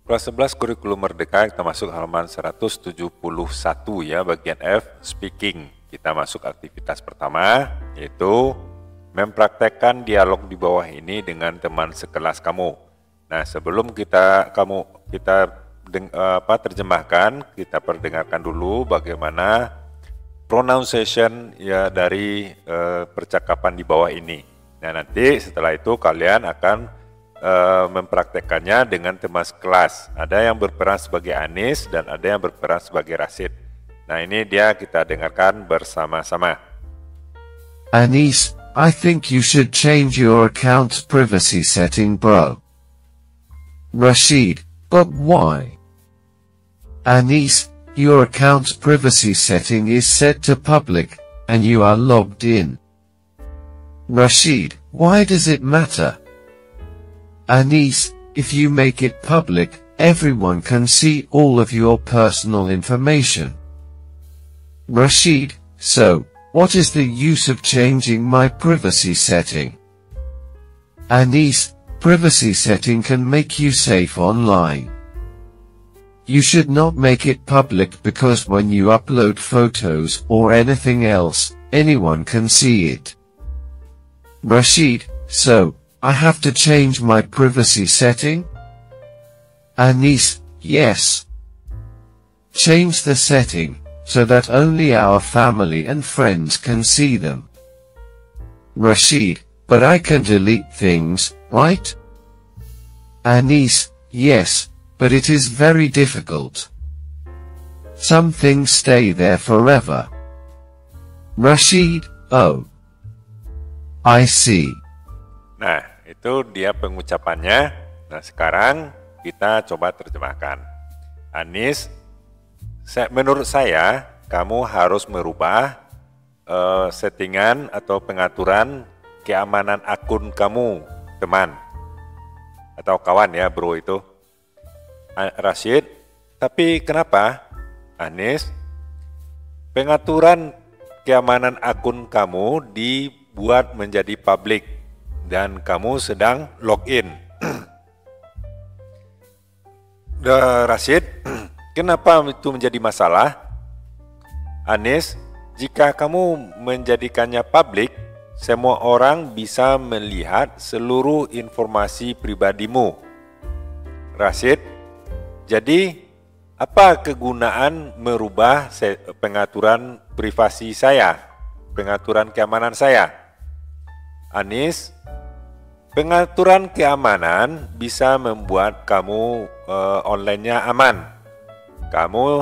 Kelas 11 Kurikulum Merdeka, kita masuk halaman 171 ya, bagian F, speaking. Kita masuk aktivitas pertama, yaitu mempraktekkan dialog di bawah ini dengan teman sekelas kamu. Nah, sebelum kita terjemahkan, kita perdengarkan dulu bagaimana pronunciation ya dari percakapan di bawah ini. Nah, nanti setelah itu kalian akan mempraktekannya dengan teman sekelas. Ada yang berperan sebagai Anis dan ada yang berperan sebagai Rashid. Nah, ini dia kita dengarkan bersama-sama. Anis, I think you should change your account's privacy setting, bro. Rashid, but why? Anis, your account's privacy setting is set to public, and you are logged in. Rashid, why does it matter? Anis, if you make it public, everyone can see all of your personal information. Rashid, so, what is the use of changing my privacy setting? Anis, privacy setting can make you safe online. You should not make it public because when you upload photos or anything else, anyone can see it. Rashid, so, I have to change my privacy setting? Anis, yes. Change the setting, so that only our family and friends can see them. Rashid, but I can delete things, right? Anis, yes, but it is very difficult. Some things stay there forever. Rashid, oh. I see. Nah, itu dia pengucapannya. Nah, sekarang kita coba terjemahkan. Anis, menurut saya, kamu harus merubah settingan atau pengaturan keamanan akun kamu, teman. Atau kawan ya, bro itu. Rashid, tapi kenapa? Anis, pengaturan keamanan akun kamu dibuat menjadi publik dan kamu sedang login. Rashid, kenapa itu menjadi masalah? Anis, jika kamu menjadikannya publik, semua orang bisa melihat seluruh informasi pribadimu. Rashid, jadi apa kegunaan merubah pengaturan privasi saya, pengaturan keamanan saya? Anis, pengaturan keamanan bisa membuat kamu online-nya aman. Kamu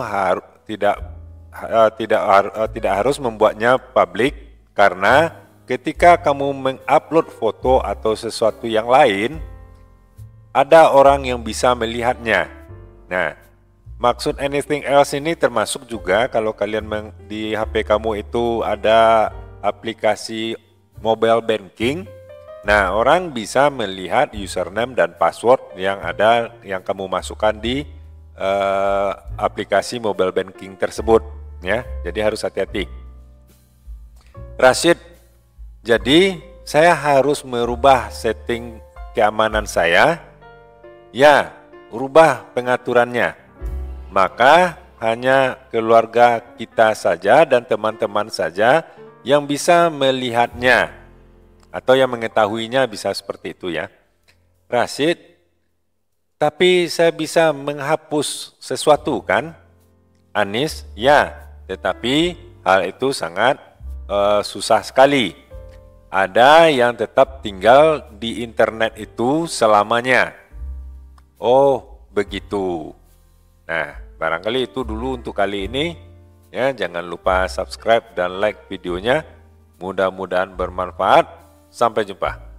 tidak harus membuatnya publik karena ketika kamu mengupload foto atau sesuatu yang lain, ada orang yang bisa melihatnya. Nah, maksud anything else ini termasuk juga kalau kalian di HP kamu itu ada aplikasi mobile banking. Nah, orang bisa melihat username dan password yang kamu masukkan di aplikasi mobile banking tersebut, ya. Jadi harus hati-hati. Rashid, jadi saya harus merubah setting keamanan saya. Ya, rubah pengaturannya. Maka hanya keluarga kita saja dan teman-teman saja yang bisa melihatnya. Atau yang mengetahuinya bisa seperti itu ya. Rashid, tapi saya bisa menghapus sesuatu kan? Anis, ya, tetapi hal itu sangat susah sekali. Ada yang tetap tinggal di internet itu selamanya. Oh, begitu. Nah, barangkali itu dulu untuk kali ini. Ya, jangan lupa subscribe dan like videonya. Mudah-mudahan bermanfaat. Sampai jumpa.